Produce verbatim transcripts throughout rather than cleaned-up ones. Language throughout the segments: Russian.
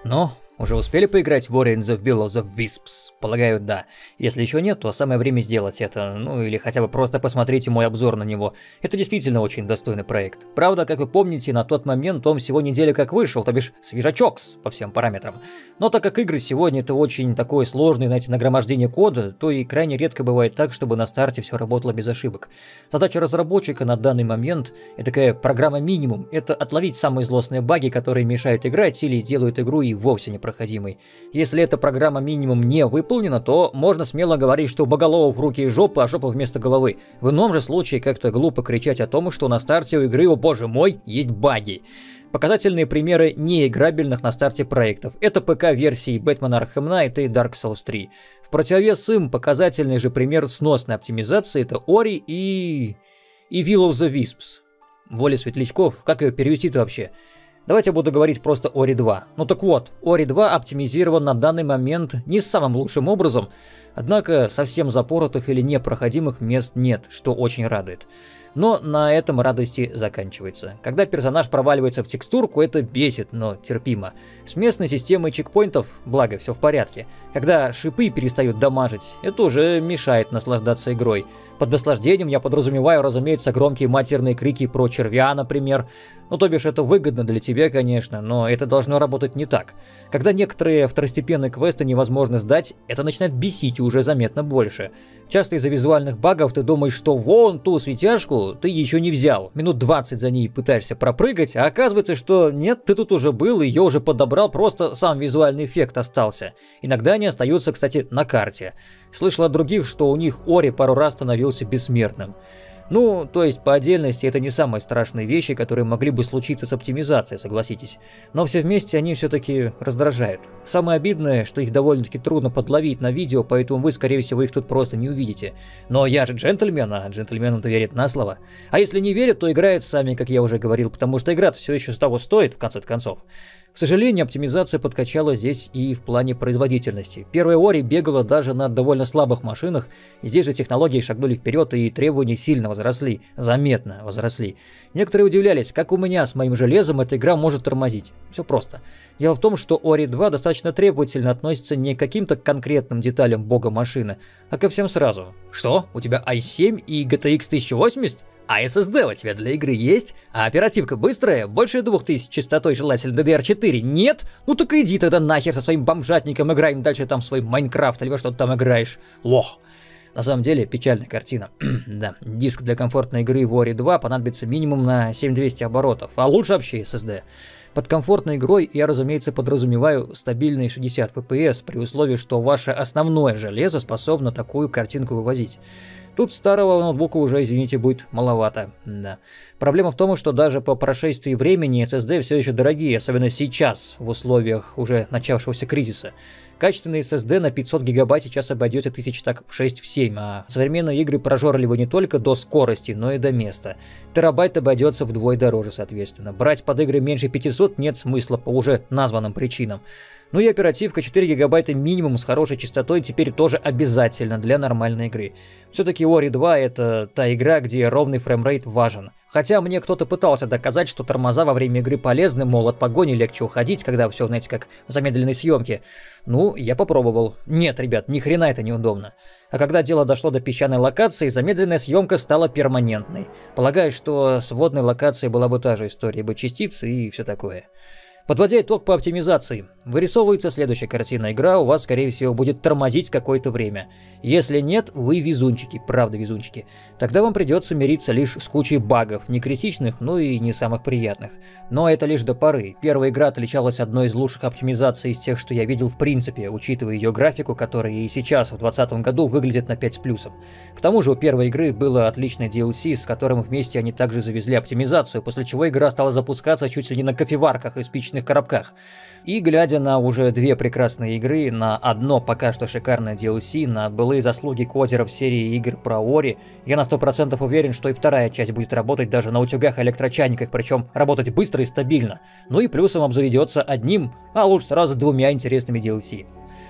Ну, уже успели поиграть в Ori and the Will of the Wisps? Полагаю, да. Если еще нет, то самое время сделать это. Ну или хотя бы просто посмотрите мой обзор на него. Это действительно очень достойный проект. Правда, как вы помните, на тот момент он всего неделю как вышел, то бишь свежачокс по всем параметрам. Но так как игры сегодня это очень такое сложное, знаете, нагромождение кода, то и крайне редко бывает так, чтобы на старте все работало без ошибок. Задача разработчика на данный момент — это такая программа минимум. Это отловить самые злостные баги, которые мешают играть или делают игру и вовсе не проходимой. Если эта программа минимум не выполнена, то можно смело говорить, что у боголовов руки и жопы, а жопа вместо головы. В ином же случае как-то глупо кричать о том, что на старте у игры, о боже мой, есть баги. Показательные примеры неиграбельных на старте проектов. Это ПК-версии Batman Arkham Knight и Dark Souls три. В противовес им показательный же пример сносной оптимизации — это Ori и... и Will of the Wisps. Воля светлячков, как ее перевести-то вообще? Давайте я буду говорить просто Ori два. Ну так вот, Ori два оптимизирован на данный момент не самым лучшим образом, однако совсем запоротых или непроходимых мест нет, что очень радует. Но на этом радости заканчивается. Когда персонаж проваливается в текстурку, это бесит, но терпимо. С местной системой чекпоинтов, благо, все в порядке. Когда шипы перестают дамажить, это уже мешает наслаждаться игрой. Под наслаждением я подразумеваю, разумеется, громкие матерные крики про червя, например. Ну, то бишь, это выгодно для тебя, конечно, но это должно работать не так. Когда некоторые второстепенные квесты невозможно сдать, это начинает бесить уже заметно больше. Часто из-за визуальных багов ты думаешь, что вон ту светяшку ты еще не взял. Минут двадцать за ней пытаешься пропрыгать, а оказывается, что нет, ты тут уже был, ее уже подобрал, просто сам визуальный эффект остался. Иногда они остаются, кстати, на карте. Слышал от других, что у них Ori пару раз становился бессмертным. Ну, то есть по отдельности это не самые страшные вещи, которые могли бы случиться с оптимизацией, согласитесь. Но все вместе они все-таки раздражают. Самое обидное, что их довольно-таки трудно подловить на видео, поэтому вы, скорее всего, их тут просто не увидите. Но я же джентльмен, а джентльменам-то верят на слово. А если не верят, то играют сами, как я уже говорил, потому что игра все еще того стоит, в конце концов. К сожалению, оптимизация подкачала здесь и в плане производительности. Первая Ori бегала даже на довольно слабых машинах, и здесь же технологии шагнули вперед и требования сильно возросли, заметно возросли. Некоторые удивлялись, как у меня с моим железом эта игра может тормозить. Все просто. Дело в том, что Ori два достаточно требовательно относится не к каким-то конкретным деталям бога машины, а ко всем сразу. Что? У тебя ай семь и джи ти экс тысяча восемьдесят? А эс эс ди у тебя для игры есть? А оперативка быстрая? Больше двух тысяч частотой, желательно ди ди ар четыре? Нет? Ну так иди тогда нахер со своим бомжатником, играем дальше там свой Майнкрафт или во что ты там играешь. Лох. На самом деле, печальная картина. Да, диск для комфортной игры в Ori два понадобится минимум на семь тысяч двести оборотов, а лучше вообще эс эс ди. Под комфортной игрой я, разумеется, подразумеваю стабильные шестьдесят эф пи эс при условии, что ваше основное железо способно такую картинку вывозить. Тут старого ноутбука уже, извините, будет маловато. Да. Проблема в том, что даже по прошествии времени эс эс ди все еще дорогие, особенно сейчас, в условиях уже начавшегося кризиса. Качественный эс эс ди на пятьсот гигабайт сейчас обойдется тысяч так в шесть-семь, а современные игры прожорливы не только до скорости, но и до места. Терабайт обойдется вдвое дороже, соответственно. Брать под игры меньше пятисот нет смысла по уже названным причинам. Ну и оперативка четыре гигабайта минимум с хорошей частотой теперь тоже обязательно для нормальной игры. Все-таки Ori два это та игра, где ровный фреймрейт важен. Хотя мне кто-то пытался доказать, что тормоза во время игры полезны, мол, от погони легче уходить, когда все, знаете, как в замедленной съемке. Ну, я попробовал. Нет, ребят, ни хрена это неудобно. А когда дело дошло до песчаной локации, замедленная съемка стала перманентной. Полагаю, что с водной локацией была бы та же история, бы частицы и все такое. Подводя итог по оптимизации, вырисовывается следующая картина. Игра у вас, скорее всего, будет тормозить какое-то время. Если нет, вы везунчики, правда везунчики. Тогда вам придется мириться лишь с кучей багов, не критичных, но и не самых приятных. Но это лишь до поры. Первая игра отличалась одной из лучших оптимизаций из тех, что я видел в принципе, учитывая ее графику, которая и сейчас, в двадцатом году, выглядит на пять с плюсом. К тому же у первой игры было отличное ди эл си, с которым вместе они также завезли оптимизацию, после чего игра стала запускаться чуть ли не на кофеварках и спичечных коробках. И глядя на уже две прекрасные игры, на одно пока что шикарное ди эл си, на былые заслуги кодеров серии игр про Ori, я на сто процентов уверен, что и вторая часть будет работать даже на утюгах-электрочайниках, причем работать быстро и стабильно. Ну и плюсом обзаведется одним, а лучше сразу двумя интересными ди эл си.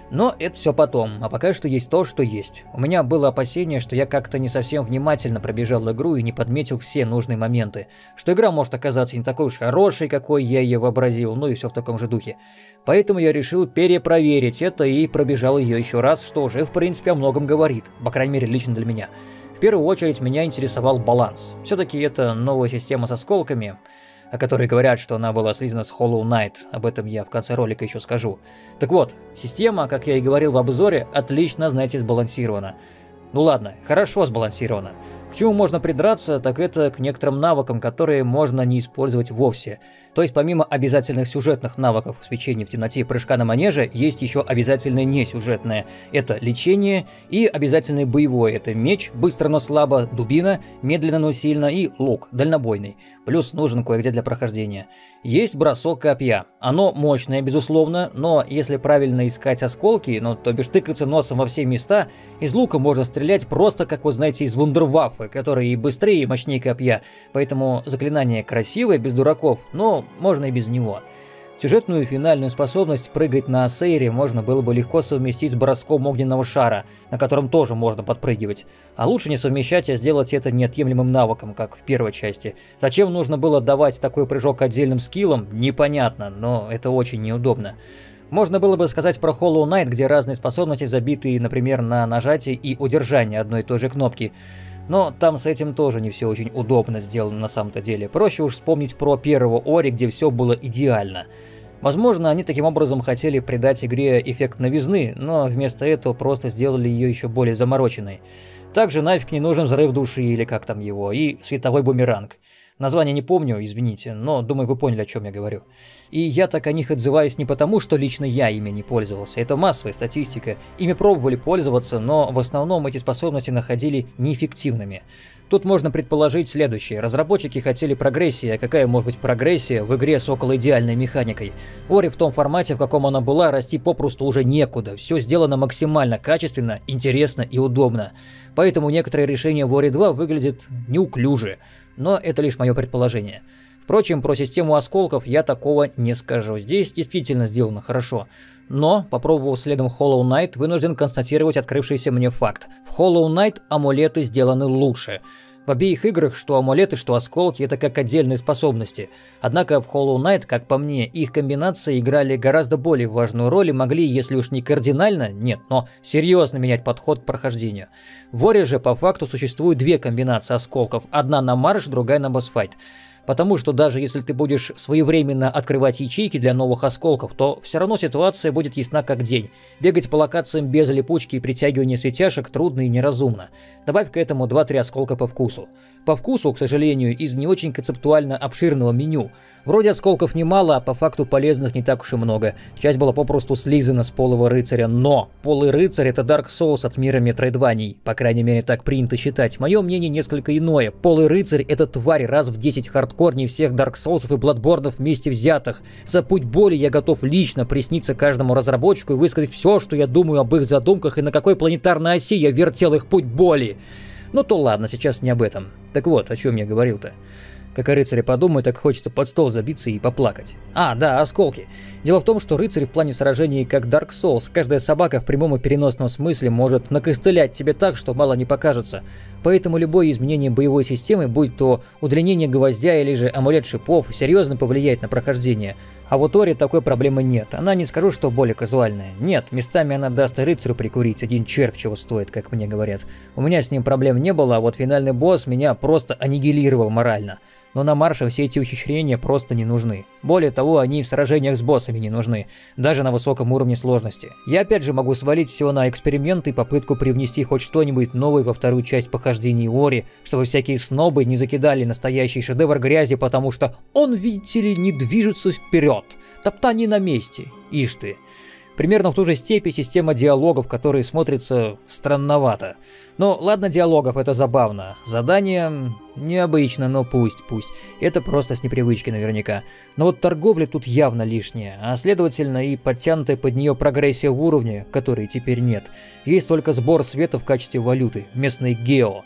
Но это все потом, а пока что есть то, что есть. У меня было опасение, что я как-то не совсем внимательно пробежал игру и не подметил все нужные моменты, что игра может оказаться не такой уж хорошей, какой я ее вообразил, ну и все в таком же духе. Поэтому я решил перепроверить это и пробежал ее еще раз, что уже в принципе о многом говорит, по крайней мере лично для меня. В первую очередь меня интересовал баланс. Все-таки это новая система с осколками, о которой говорят, что она была слизана с Hollow Knight, об этом я в конце ролика еще скажу. Так вот, система, как я и говорил в обзоре, отлично, знаете, сбалансирована. Ну ладно, хорошо сбалансирована. К чему можно придраться, так это к некоторым навыкам, которые можно не использовать вовсе. То есть помимо обязательных сюжетных навыков свечения в темноте и прыжка на манеже, есть еще обязательное несюжетное. Это лечение и обязательное боевое. Это меч, быстро, но слабо, дубина, медленно, но сильно и лук, дальнобойный. Плюс нужен кое-где для прохождения. Есть бросок копья. Оно мощное, безусловно, но если правильно искать осколки, ну то бишь тыкаться носом во все места, из лука можно стрелять просто, как вы знаете, из вундерваффе, которые и быстрее, и мощнее копья. Поэтому заклинание красивое, без дураков, но можно и без него. Сюжетную и финальную способность прыгать на Сейре можно было бы легко совместить с броском огненного шара, на котором тоже можно подпрыгивать. А лучше не совмещать, а сделать это неотъемлемым навыком, как в первой части. Зачем нужно было давать такой прыжок отдельным скиллом, непонятно, но это очень неудобно. Можно было бы сказать про Hollow Knight, где разные способности забиты, например, на нажатие и удержание одной и той же кнопки. Но там с этим тоже не все очень удобно сделано на самом-то деле. Проще уж вспомнить про первого Ори, где все было идеально. Возможно, они таким образом хотели придать игре эффект новизны, но вместо этого просто сделали ее еще более замороченной. Также нафиг не нужен взрыв души, или как там его, и световой бумеранг. Название не помню, извините, но думаю, вы поняли, о чем я говорю. И я так о них отзываюсь не потому, что лично я ими не пользовался. Это массовая статистика. Ими пробовали пользоваться, но в основном эти способности находили неэффективными. Тут можно предположить следующее. Разработчики хотели прогрессии, а какая может быть прогрессия в игре с около идеальной механикой? Ори в том формате, в каком она была, расти попросту уже некуда. Все сделано максимально качественно, интересно и удобно. Поэтому некоторые решения в Ори два выглядят неуклюже. Но это лишь мое предположение. Впрочем, про систему осколков я такого не скажу. Здесь действительно сделано хорошо. Но, попробовав следом Hollow Knight, вынужден констатировать открывшийся мне факт. В Hollow Knight амулеты сделаны лучше. В обеих играх, что амулеты, что осколки, это как отдельные способности. Однако в Hollow Knight, как по мне, их комбинации играли гораздо более важную роль и могли, если уж не кардинально, нет, но серьезно менять подход к прохождению. В Ори же по факту существует две комбинации осколков, одна на марш, другая на босс-файт. Потому что даже если ты будешь своевременно открывать ячейки для новых осколков, то все равно ситуация будет ясна как день. Бегать по локациям без липучки и притягивания светяшек трудно и неразумно. Добавь к этому два-три осколка по вкусу. По вкусу, к сожалению, из не очень концептуально обширного меню. Вроде осколков немало, а по факту полезных не так уж и много. Часть была попросту слизана с полого рыцаря, но полый рыцарь — это Dark Souls от мира метроидваний. По крайней мере, так принято считать. Мое мнение несколько иное. Полый рыцарь — это тварь раз в десять хардкорней всех Dark Souls и Bloodborne вместе взятых. За путь боли я готов лично присниться каждому разработчику и высказать все, что я думаю об их задумках и на какой планетарной оси я вертел их путь боли. Ну то ладно, сейчас не об этом. Так вот, о чем я говорил-то. Как о рыцаре подумаю, так хочется под стол забиться и поплакать. А, да, осколки. Дело в том, что рыцарь в плане сражений как Dark Souls. Каждая собака в прямом и переносном смысле может накостылять тебе так, что мало не покажется. Поэтому любое изменение боевой системы, будь то удлинение гвоздя или же амулет шипов, серьезно повлияет на прохождение. А вот Ори такой проблемы нет. Она не скажу, что более казуальная. Нет, местами она даст и рыцарю прикурить. Один червь чего стоит, как мне говорят. У меня с ним проблем не было, а вот финальный босс меня просто аннигилировал морально. Но на марше все эти ухищрения просто не нужны. Более того, они в сражениях с боссами не нужны, даже на высоком уровне сложности. Я опять же могу свалить все на эксперимент и попытку привнести хоть что-нибудь новое во вторую часть похождений Ори, чтобы всякие снобы не закидали настоящий шедевр грязи, потому что он, видите ли, не движется вперед. Топтание на месте. Ишь ты. Примерно в ту же степень система диалогов, которые смотрятся странновато. Но ладно, диалогов, это забавно. Задания необычно, но пусть, пусть. Это просто с непривычки наверняка. Но вот торговля тут явно лишняя, а следовательно и подтянутая под нее прогрессия в уровне, которой теперь нет. Есть только сбор света в качестве валюты, местный гео.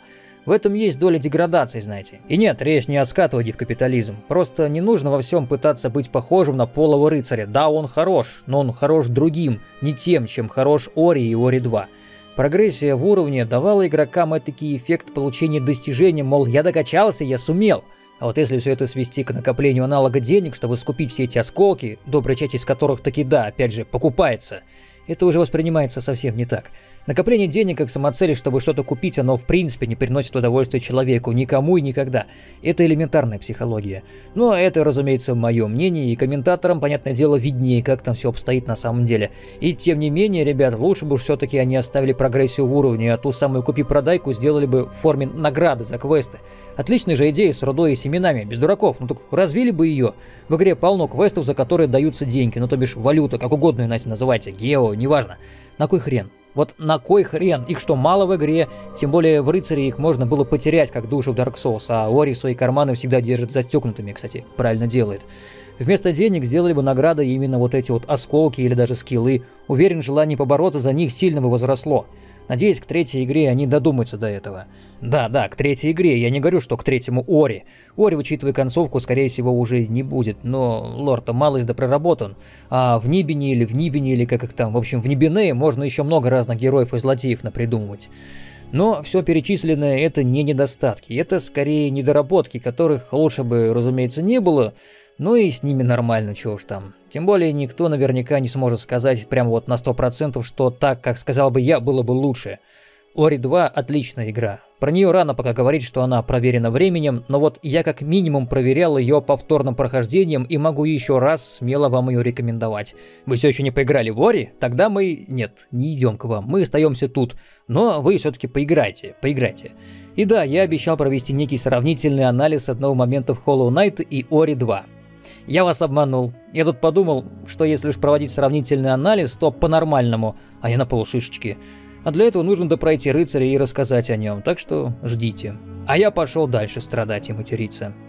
В этом есть доля деградации, знаете. И нет, речь не о скатывании в капитализм. Просто не нужно во всем пытаться быть похожим на полого рыцаря. Да, он хорош, но он хорош другим, не тем, чем хорош Ори и Ори два. Прогрессия в уровне давала игрокам этакий эффект получения достижения, мол, я докачался, я сумел. А вот если все это свести к накоплению аналога денег, чтобы скупить все эти осколки, добрая часть из которых таки да, опять же, покупается, это уже воспринимается совсем не так. Накопление денег как самоцель, чтобы что-то купить, оно в принципе не приносит удовольствия человеку, никому и никогда. Это элементарная психология. Но это, разумеется, мое мнение, и комментаторам, понятное дело, виднее, как там все обстоит на самом деле. И тем не менее, ребят, лучше бы все-таки они оставили прогрессию в уровне, а ту самую купи-продайку сделали бы в форме награды за квесты. Отличная же идея с рудой и семенами, без дураков, ну так развили бы ее. В игре полно квестов, за которые даются деньги, ну то бишь валюта, как угодно ее называйте, гео, неважно. На кой хрен? Вот на кой хрен? Их что, мало в игре? Тем более в рыцаре их можно было потерять, как душу в Dark Souls, а Ори свои карманы всегда держит застегнутыми, кстати, правильно делает. Вместо денег сделали бы награды именно вот эти вот осколки или даже скиллы. Уверен, желание побороться за них сильно бы возросло. Надеюсь, к третьей игре они додумаются до этого. Да-да, к третьей игре, я не говорю, что к третьему Ори. Ори, учитывая концовку, скорее всего, уже не будет, но лор-то малость да проработан. А в Нибине или в Нибине, или как их там, в общем, в Нибине можно еще много разных героев и злодеев напридумывать. Но все перечисленное это не недостатки, это скорее недоработки, которых лучше бы, разумеется, не было. Ну и с ними нормально, чего уж там. Тем более никто наверняка не сможет сказать прямо вот на сто процентов, что так, как сказал бы я, было бы лучше. Ори два отличная игра. Про нее рано пока говорить, что она проверена временем, но вот я как минимум проверял ее повторным прохождением и могу еще раз смело вам ее рекомендовать. Вы все еще не поиграли в Ори? Тогда мы... Нет, не идем к вам, мы остаемся тут. Но вы все-таки поиграйте, поиграйте. И да, я обещал провести некий сравнительный анализ одного момента в Hollow Knight и Ори два. Я вас обманул. Я тут подумал, что если уж проводить сравнительный анализ, то по-нормальному, а не на полушишечки. А для этого нужно допройти рыцаря и рассказать о нем, так что ждите. А я пошел дальше страдать и материться.